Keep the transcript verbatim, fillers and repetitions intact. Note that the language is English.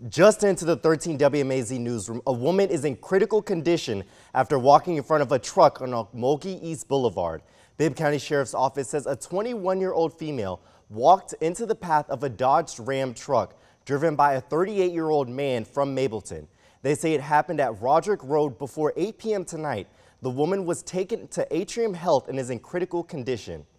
Just into the thirteen W M A Z newsroom, a woman is in critical condition after walking in front of a truck on Ocmulgee East Boulevard. Bibb County Sheriff's Office says a twenty-one-year-old female walked into the path of a Dodge Ram truck driven by a thirty-eight-year-old man from Mableton. They say it happened at Roderick Road before eight p m tonight. The woman was taken to Atrium Health and is in critical condition.